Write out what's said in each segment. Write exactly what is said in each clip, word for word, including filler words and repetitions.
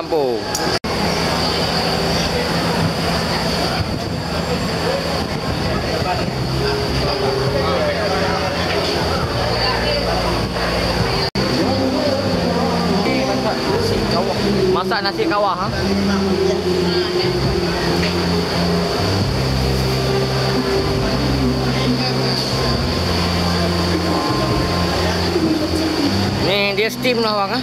campur. Masak nasi kawah, ha? Ni dia steam lah bang, ha?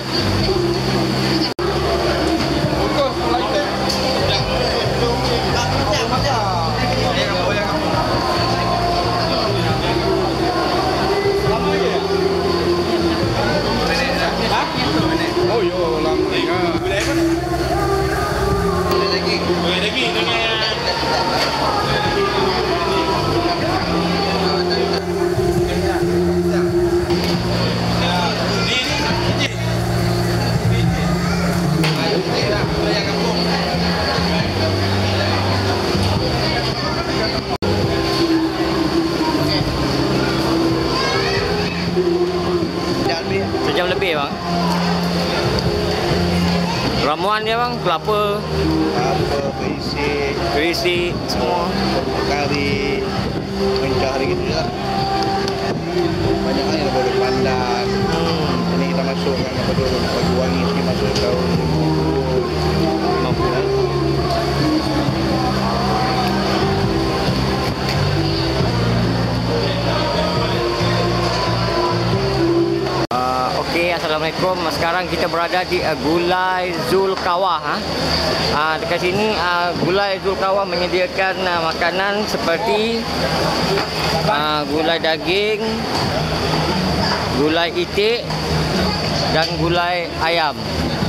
Oh yo, lama ni kan. Boleh apa? Boleh lagi. Boleh lagi dengan sejam lebih bang. Ramuan dia bang, kelapa, apa berisi, berisi semua. kari, mencari gitu lah. Banyak hal yang boleh pandan. Hmm. Ini kita masukkan apa dulu, bagi wangi sikit masuk daun lima puluh. Okey, assalamualaikum. Sekarang kita berada di uh, Gulai Zulkawah. Ha? Uh, dekat sini uh, Gulai Zulkawah menyediakan uh, makanan seperti uh, gulai daging, gulai itik dan gulai ayam.